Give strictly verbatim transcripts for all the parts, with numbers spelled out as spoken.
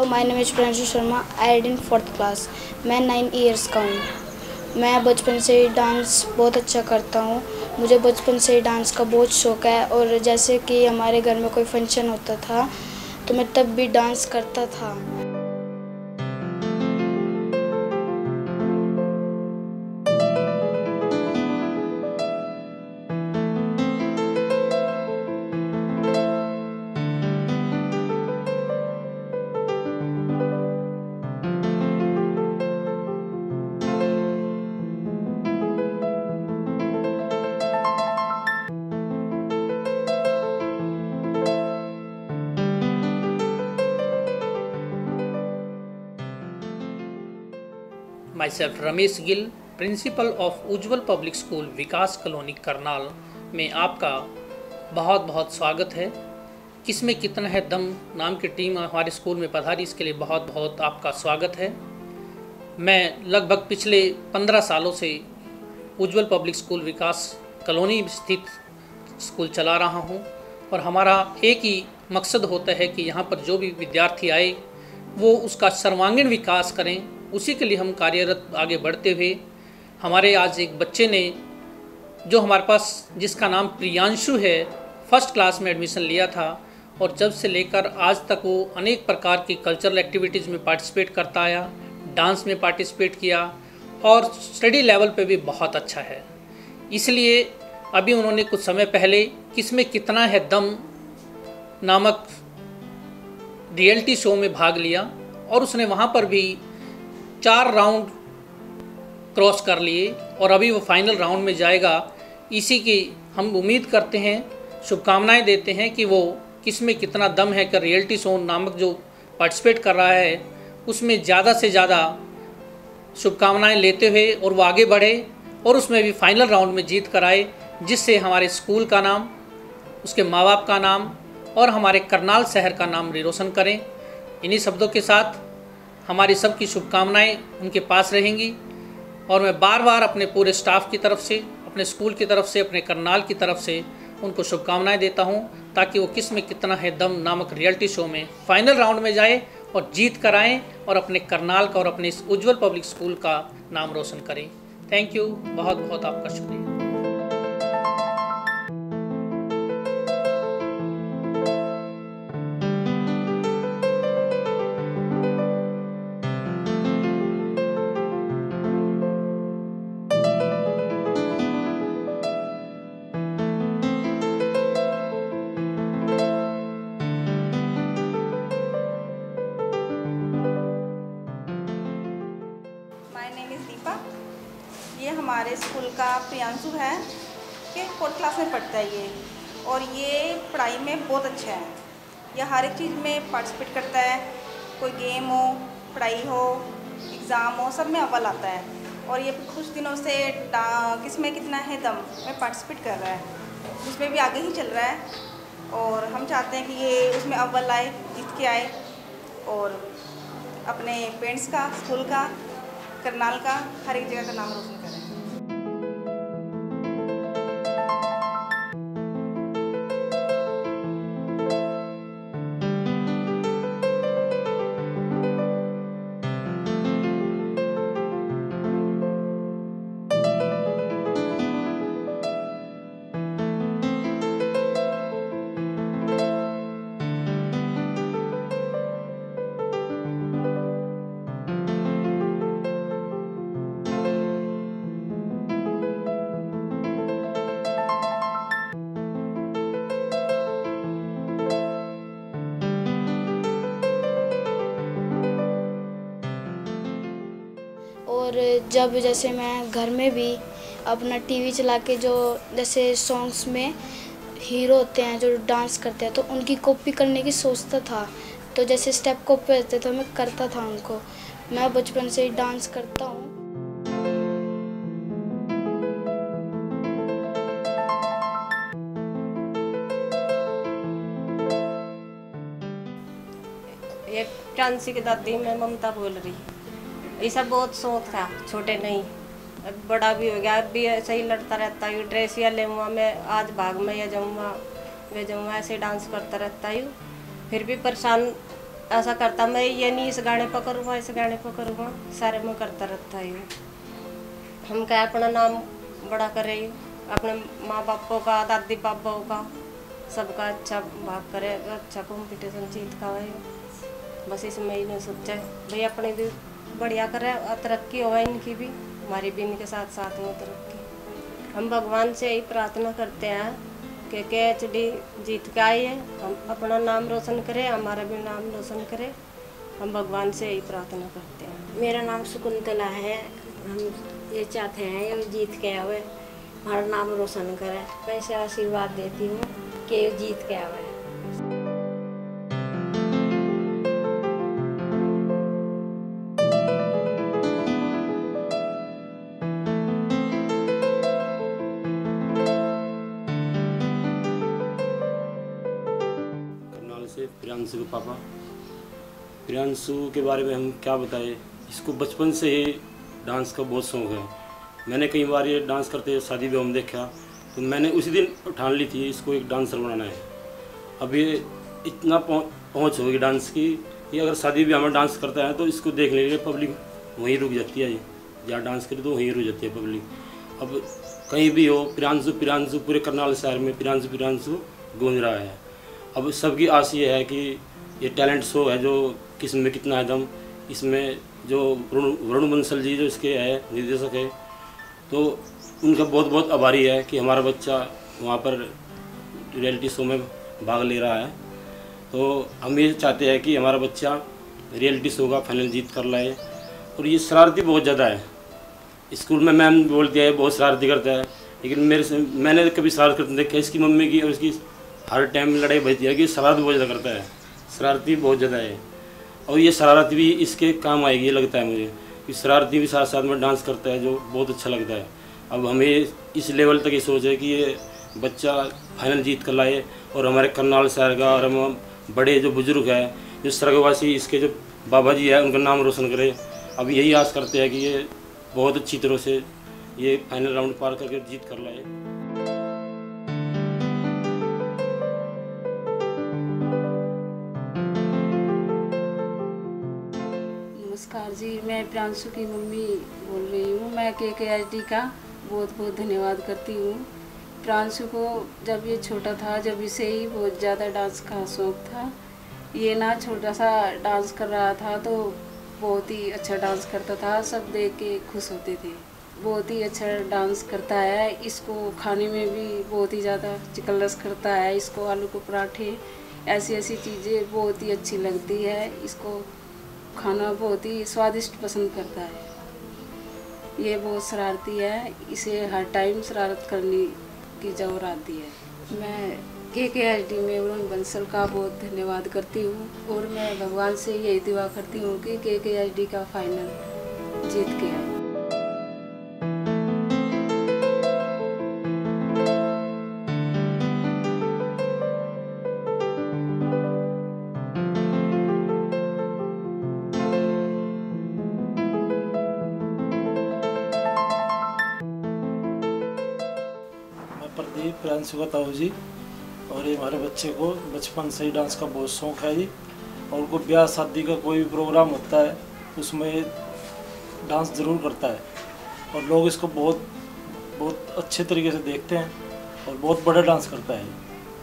My name is Priyanshu Sharma. I read in fourth class. मैं nine years का हूँ। मैं बचपन से ही डांस बहुत अच्छा करता हूँ। मुझे बचपन से ही डांस का बहुत शौक़ है और जैसे कि हमारे घर में कोई फंक्शन होता था तो मैं तब भी डांस करता था। Myself Ramesh Gill, principal of Ujjwal public school Vikas colony Karnal में आपका बहुत बहुत स्वागत है। किसमें कितना है दम नाम की टीम हमारे स्कूल में पधारी, इसके लिए बहुत बहुत आपका स्वागत है। मैं लगभग पिछले पंद्रह सालों से Ujjwal public school Vikas colony स्थित स्कूल चला रहा हूं और हमारा एक ही मकसद होता है कि यहाँ पर जो भी विद्यार्थी आए वो उसका सर्वांगीण विकास करें। उसी के लिए हम कार्यरत आगे बढ़ते हुए हमारे आज एक बच्चे ने जो हमारे पास जिसका नाम प्रियांशु है, फर्स्ट क्लास में एडमिशन लिया था और जब से लेकर आज तक वो अनेक प्रकार की कल्चरल एक्टिविटीज़ में पार्टिसिपेट करता आया, डांस में पार्टिसिपेट किया और स्टडी लेवल पे भी बहुत अच्छा है। इसलिए अभी उन्होंने कुछ समय पहले किसमें कितना है दम नामक रियलिटी शो में भाग लिया और उसने वहाँ पर भी चार राउंड क्रॉस कर लिए और अभी वो फाइनल राउंड में जाएगा। इसी की हम उम्मीद करते हैं, शुभकामनाएं देते हैं कि वो किसमें कितना दम है कर रियलिटी शो नामक जो पार्टिसिपेट कर रहा है उसमें ज़्यादा से ज़्यादा शुभकामनाएं लेते हुए और वो आगे बढ़े और उसमें भी फाइनल राउंड में जीत कर आए, जिससे हमारे स्कूल का नाम, उसके माँ बाप का नाम और हमारे करनाल शहर का नाम रोशन करें। इन्हीं शब्दों के साथ हमारी सबकी शुभकामनाएं उनके पास रहेंगी और मैं बार बार अपने पूरे स्टाफ की तरफ से, अपने स्कूल की तरफ से, अपने करनाल की तरफ से उनको शुभकामनाएं देता हूं ताकि वो किसमें कितना है दम नामक रियलिटी शो में फाइनल राउंड में जाए और जीत कर आएँ और अपने करनाल का और अपने इस उज्जवल पब्लिक स्कूल का नाम रोशन करें। थैंक यू, बहुत बहुत आपका शुक्रिया। ये हमारे स्कूल का प्रियांशु है कि फोर्थ क्लास में पढ़ता है ये, और ये पढ़ाई में बहुत अच्छा है। ये हर एक चीज़ में पार्टिसिपेट करता है, कोई गेम हो, पढ़ाई हो, एग्ज़ाम हो, सब में अव्वल आता है। और ये कुछ दिनों से किसमें कितना है दम में पार्टिसिपेट कर रहा है, उसमें भी आगे ही चल रहा है और हम चाहते हैं कि ये उसमें अव्वल आए, जीत के आए और अपने पेरेंट्स का, स्कूल का, करनाल का, हर एक जगह का नाम रोशन करें। और जब जैसे मैं घर में भी अपना टीवी चला के जो जैसे सॉन्ग्स में हीरो होते हैं जो डांस करते हैं तो उनकी कॉपी करने की सोचता था, तो जैसे स्टेप कॉपी होते तो मैं करता था उनको। मैं बचपन से ही डांस करता हूँ। ये प्रांसी की दादी, मैं ममता बोल रही। ऐसा बहुत शौक था, छोटे नहीं, अब बड़ा भी हो गया, अब भी ऐसे ही लड़ता रहता हूँ। ड्रेस या लेऊँगा मैं, आज भाग में या जाऊँगा वे जाऊँगा, ऐसे डांस करता रहता हूँ। फिर भी परेशान ऐसा करता, मैं ये नहीं इस गाने पर करूँगा, इस गाने पर करूँगा, सारे में करता रहता है। हम क्या अपना नाम बड़ा करें, अपने माँ बापों का, दादी बाबाओं का, सबका अच्छा भाग करे, अच्छा कंपटीशन जीत का है। बस इसमें ही नहीं सोचा भाई अपने भी बढ़िया करे, तरक्की हो इनकी भी, हमारी भी इनके साथ साथ में तरक्की। हम भगवान से यही प्रार्थना करते हैं कि के एच डी जीत के आइए, हम अपना नाम रोशन करें, हमारा भी नाम रोशन करें। हम भगवान से यही प्रार्थना करते हैं। मेरा नाम शकुंतला है। हम ये चाहते हैं ये जीत के आवे, हमारा नाम रोशन करे। वैसे आशीर्वाद देती हूँ कि ये जीत के आवे। करनाल से प्रियांशु के पापा। प्रियांशु के बारे में हम क्या बताएं, इसको बचपन से ही डांस का बहुत शौक़ है। मैंने कई बार ये डांस करते शादी ब्याह में देखा, तो मैंने उसी दिन ठान ली थी इसको एक डांसर बनाना है। अब ये इतना पहुंच होगी डांस की, ये अगर शादी ब्याह में डांस करता है तो इसको देखने के लिए पब्लिक वहीं रुक जाती है। जहाँ डांस करे तो वहीं रुक जाती है पब्लिक। अब कहीं भी हो प्रियांशु प्रियांशु, पूरे करनाल शहर में प्रियांशु प्रियांशु गूंज रहा है। अब सबकी आस ये है कि ये टैलेंट शो है जो किस में कितना है दम। इसमें जो वरुण वरुण बंसल जी जो इसके है निर्देशक है, तो उनका बहुत बहुत आभारी है कि हमारा बच्चा वहाँ पर रियलिटी शो में भाग ले रहा है। तो हम ये चाहते हैं कि हमारा बच्चा रियलिटी शो का फाइनल जीत कर लाए। और ये शरारती बहुत ज़्यादा है, स्कूल में मैम बोलती है बहुत शरारती करता है, लेकिन मेरे से मैंने कभी शरारत करते देखा इसकी मम्मी की, और इसकी हर टाइम लड़ाई बजती है कि शरारत बहुत ज़्यादा करता है, शरारती बहुत ज़्यादा है। और ये शरारत भी इसके काम आएगी ये लगता है मुझे, कि शरारती भी साथ साथ में डांस करता है जो बहुत अच्छा लगता है। अब हमें इस लेवल तक ये सोच है कि ये बच्चा फाइनल जीत कर लाए, और हमारे करनाल शहर का और हम बड़े जो बुजुर्ग हैं, जो स्वर्गवासी इसके जो बाबा जी है, उनका नाम रोशन करे। अब यही आस करते हैं कि ये बहुत अच्छी तरह से ये फाइनल राउंड पार करके जीत कर लाए। नमस्कार जी, मैं प्रियांशु की मम्मी बोल रही हूँ। मैं के के एच डी का बहुत बहुत धन्यवाद करती हूँ। प्रियांशु को जब ये छोटा था, जब इसे ही बहुत ज़्यादा डांस का शौक़ था। ये ना छोटा सा डांस कर रहा था तो बहुत ही अच्छा डांस करता था, सब देख के खुश होते थे। बहुत ही अच्छा डांस करता है। इसको खाने में भी बहुत ही ज़्यादा चिकलस करता है। इसको आलू के पराठे ऐसी ऐसी चीज़ें बहुत ही अच्छी लगती है। इसको खाना बहुत ही स्वादिष्ट पसंद करता है। ये बहुत शरारती है, इसे हर टाइम शरारत करने की ज़रूरत आती है। मैं के के एच डी में वरुण बंसल का बहुत धन्यवाद करती हूँ, और मैं भगवान से यही दुआ करती हूँ कि के के एच डी का फाइनल जीत के आए। प्रदीप प्रियांशु का ताऊ जी, और ये हमारे बच्चे को बचपन से ही डांस का बहुत शौक़ है जी। और उनको ब्याह शादी का कोई भी प्रोग्राम होता है उसमें डांस ज़रूर करता है, और लोग इसको बहुत बहुत अच्छे तरीके से देखते हैं, और बहुत बड़ा डांस करता है।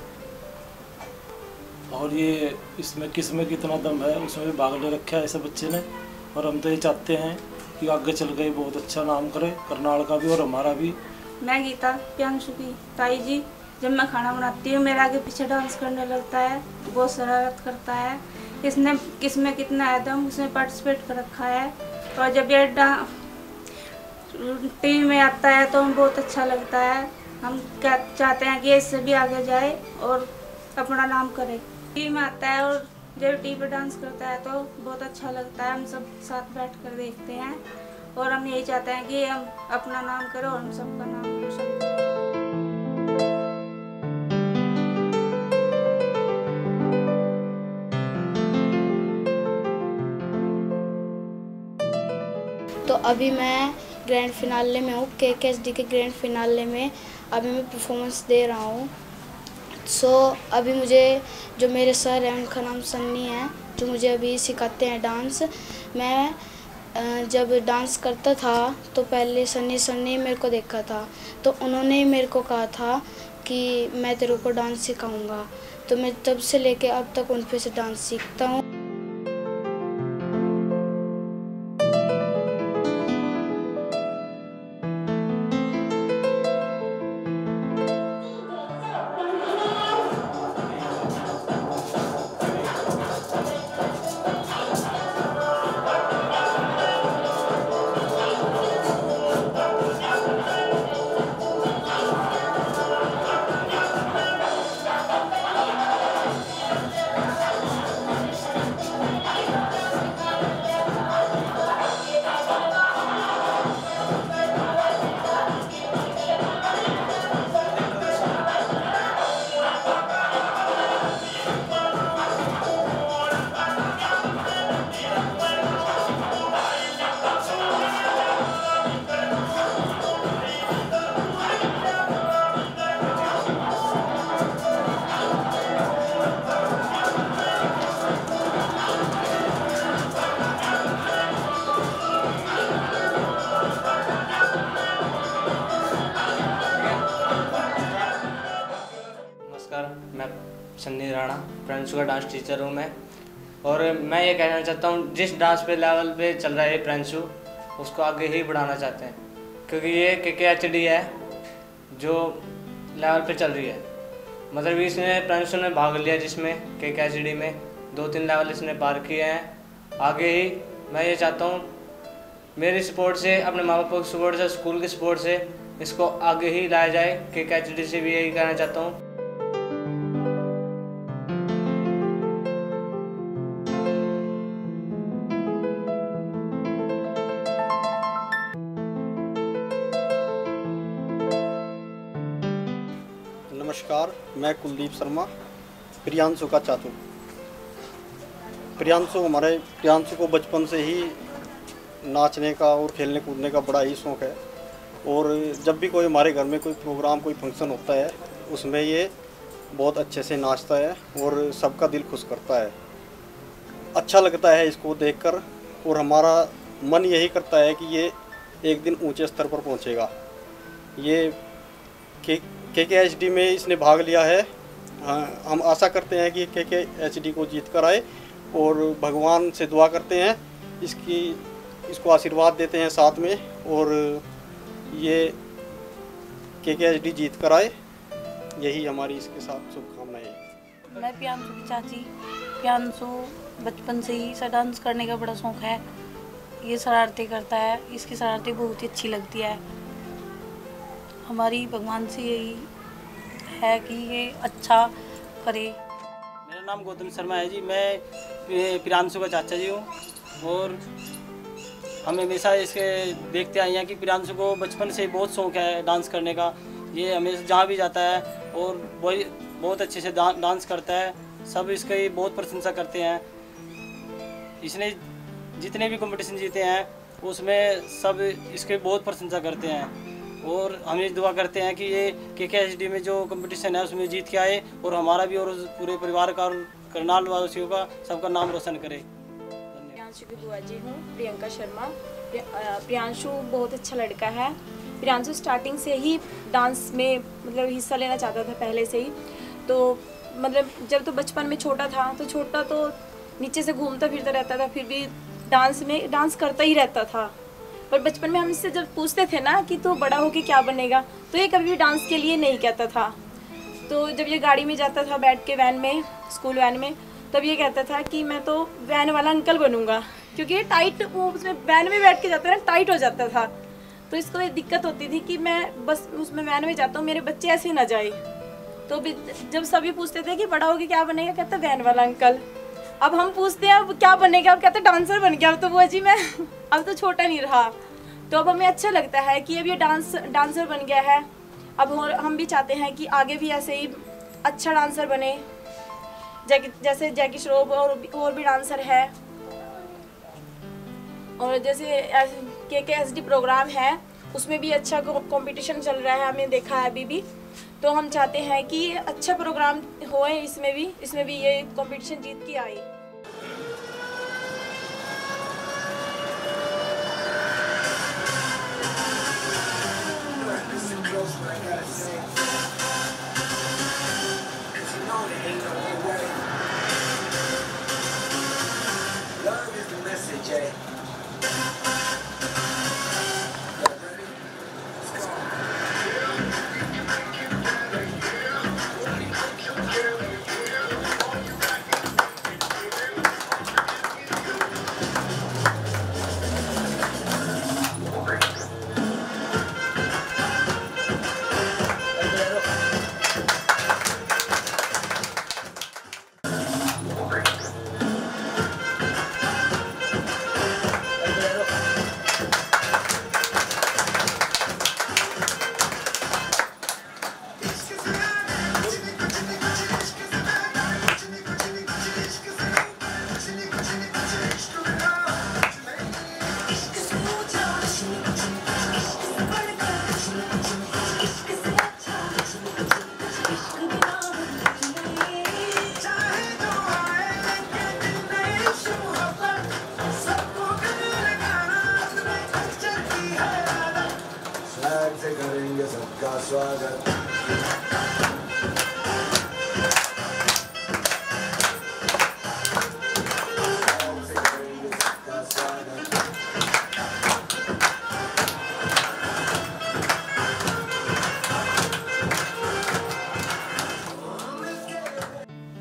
और ये इसमें किस में कितना दम है उसमें भी भाग ले रखा है ऐसे बच्चे ने। और हम तो ये चाहते हैं कि आगे चल के बहुत अच्छा नाम करे करनाल का भी और हमारा भी। मैं गीता प्रियांशु की ताई जी, जब मैं खाना बनाती हूँ मेरे आगे पीछे डांस करने लगता है, बहुत शरारत करता है। इसने किस में कितना है दम उसने पार्टिसिपेट कर रखा है। और जब ये टीवी में आता है तो हमें बहुत अच्छा लगता है। हम क्या चाहते हैं कि इससे भी आगे जाए और अपना नाम करे। टीवी में आता है और जब टीवी पर डांस करता है तो बहुत अच्छा लगता है। हम सब साथ बैठ कर देखते हैं, और हम यही चाहते हैं कि हम अपना नाम करें और हम सबका नाम रोशन करें। तो अभी मैं ग्रैंड फिनाले में हूँ, के के एच डी के ग्रैंड फिनाले में अभी मैं परफॉर्मेंस दे रहा हूँ। सो so, अभी मुझे जो मेरे सर हैं उनका नाम सन्नी है, जो मुझे अभी सिखाते हैं डांस। मैं जब डांस करता था तो पहले सन्नी सर ने मेरे को देखा था, तो उन्होंने मेरे को कहा था कि मैं तेरे को डांस सिखाऊंगा। तो मैं तब से लेके अब तक उन पे से डांस सीखता हूँ। मैं सन्नी राणा प्रियांशु का डांस टीचर हूँ मैं। और मैं ये कहना चाहता हूँ, जिस डांस पे लेवल पे चल रहा है प्रियांशु, उसको आगे ही बढ़ाना चाहते हैं, क्योंकि ये के के एच डी है जो लेवल पे चल रही है। मतलब इसने प्रियांशु ने भाग लिया जिसमें के के एच डी में दो तीन लेवल इसने पार किए हैं। आगे ही मैं ये चाहता हूँ मेरी सपोर्ट से, अपने माँ बाप की सपोर्ट से, स्कूल की सपोर्ट से इसको आगे ही लाया जाए। के के एच डी से भी यही कहना चाहता हूँ। नमस्कार, मैं कुलदीप शर्मा, प्रियांशु का चाचू। प्रियांशु हमारे प्रियांशु को बचपन से ही नाचने का और खेलने कूदने का बड़ा ही शौक़ है। और जब भी कोई हमारे घर में कोई प्रोग्राम, कोई फंक्शन होता है, उसमें ये बहुत अच्छे से नाचता है और सबका दिल खुश करता है। अच्छा लगता है इसको देखकर, और हमारा मन यही करता है कि ये एक दिन ऊंचे स्तर पर पहुंचेगा। ये के के के एच डी में इसने भाग लिया है। हाँ, हम आशा करते हैं कि के के एच डी को जीत कर आए, और भगवान से दुआ करते हैं इसकी इसको आशीर्वाद देते हैं साथ में, और ये के के एच डी जीत कर आए, यही हमारी इसके साथ शुभकामनाएं हैं। मैं प्रियांशु की चाची। प्रियांशु बचपन से ही इसे डांस करने का बड़ा शौक़ है। ये शरारतें करता है, इसकी शरारतें बहुत ही अच्छी लगती है। हमारी भगवान से यही है कि ये अच्छा करे। मेरा नाम गौतम शर्मा है जी। मैं प्रियांशु का चाचा जी हूँ, और हम हमेशा इसके देखते आए हैं कि प्रियांशु को बचपन से बहुत शौक़ है डांस करने का। ये हमेशा जहाँ भी जाता है और वही बहुत अच्छे से डांस करता है। सब इसकी बहुत प्रशंसा करते हैं। इसने जितने भी कंपटीशन जीते हैं उसमें सब इसके बहुत प्रशंसा करते हैं, और हम ये दुआ करते हैं कि ये के के एच डी में जो कंपटीशन है उसमें जीत के आए, और हमारा भी और पूरे परिवार का और करनाल वासियों का सबका नाम रोशन करे। प्रियांशु की बुआ जी हूँ, प्रियंका शर्मा। प्रियांशु बहुत अच्छा लड़का है। प्रियांशु स्टार्टिंग से ही डांस में मतलब हिस्सा लेना चाहता था पहले से ही। तो मतलब जब तो बचपन में छोटा था तो छोटा तो नीचे से घूमता फिरता रहता था, फिर भी डांस में डांस करता ही रहता था। पर बचपन में हम इससे जब पूछते थे ना कि तू बड़ा होके क्या बनेगा, तो ये कभी भी डांस के लिए नहीं कहता था। तो जब ये गाड़ी में जाता था बैठ के वैन में, स्कूल वैन में, तब ये कहता था कि मैं तो वैन वाला अंकल बनूंगा, क्योंकि ये टाइट, वो उसमें वैन में बैठ के जाता था, टाइट हो जाता था। तो इसको ये दिक्कत होती थी कि मैं बस उसमें वैन में जाता हूँ, मेरे बच्चे ऐसे ना जाए। तो जब सभी पूछते थे कि बड़ा होके क्या बनेगा, कहता वैन वाला अंकल। अब हम पूछते हैं अब क्या बनेगा, अब कहते डांसर बन गया। अब तो बुआ जी मैं अब तो छोटा नहीं रहा। तो अब हमें अच्छा लगता है कि अब ये डांस डांसर बन गया है। अब हम भी चाहते हैं कि आगे भी ऐसे ही अच्छा डांसर बने, जैकी जैसे जैकी श्रॉफ और और भी डांसर है। और जैसे के के एच डी प्रोग्राम है उसमें भी अच्छा कंपटीशन चल रहा है, हमने देखा है अभी भी। तो हम चाहते हैं कि अच्छा प्रोग्राम होए, इसमें भी इसमें भी ये कंपटीशन जीत के आए।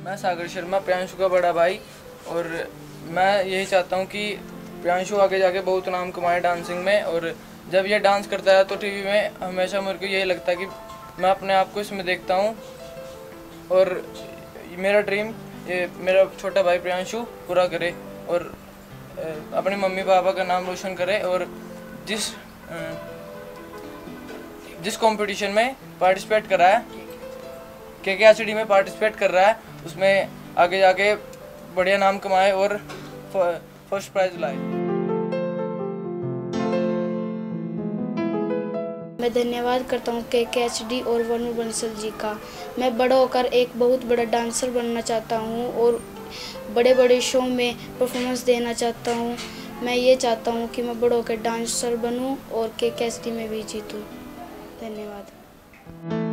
मैं सागर शर्मा, प्रियांशु का बड़ा भाई, और मैं यही चाहता हूँ कि प्रियांशु आगे जाके बहुत नाम कमाए डांसिंग में। और जब ये डांस करता है तो टीवी में हमेशा मेरे को यही लगता है कि मैं अपने आप को इसमें देखता हूँ, और मेरा ड्रीम ये मेरा छोटा भाई प्रियांशु पूरा करे और अपने मम्मी पापा का नाम रोशन करे, और जिस जिस कंपटीशन में पार्टिसिपेट कर रहा है, के के एच डी में पार्टिसिपेट कर रहा है, उसमें आगे जाके बढ़िया नाम कमाए और फर्स्ट प्राइज लाए। मैं धन्यवाद करता हूँ के के एच डी और वरुण बंसल जी का। मैं बड़ा होकर एक बहुत बड़ा डांसर बनना चाहता हूँ और बड़े बड़े शो में परफॉर्मेंस देना चाहता हूँ। मैं ये चाहता हूँ कि मैं बड़ा होकर डांसर बनूँ और के के एच डी में भी जीतूँ। धन्यवाद।